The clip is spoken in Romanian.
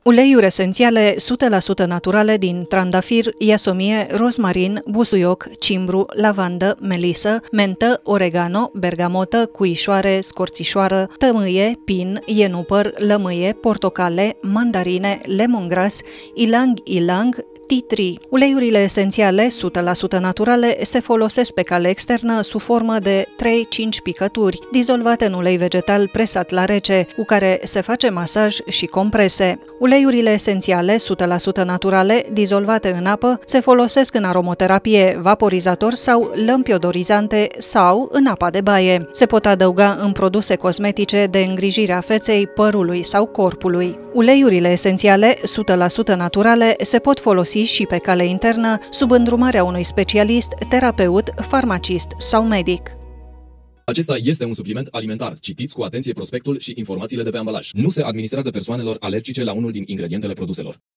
Uleiuri esențiale 100% naturale din trandafir, iasomie, rozmarin, busuioc, cimbru, lavandă, melisă, mentă, oregano, bergamotă, cuișoare, scorțișoară, tămâie, pin, ienupăr, lămâie, portocale, mandarine, lemongrass, ilang-ilang, tea tree. Uleiurile esențiale 100% naturale se folosesc pe cale externă sub formă de 3-5 picături, dizolvate în ulei vegetal presat la rece, cu care se face masaj și comprese. Uleiurile esențiale 100% naturale, dizolvate în apă, se folosesc în aromoterapie, vaporizator sau lămpi odorizante sau în apa de baie. Se pot adăuga în produse cosmetice de îngrijire a feței, părului sau corpului. Uleiurile esențiale 100% naturale se pot folosi și pe cale internă, sub îndrumarea unui specialist, terapeut, farmacist sau medic. Acesta este un supliment alimentar. Citiți cu atenție prospectul și informațiile de pe ambalaj. Nu se administrează persoanelor alergice la unul din ingredientele produselor.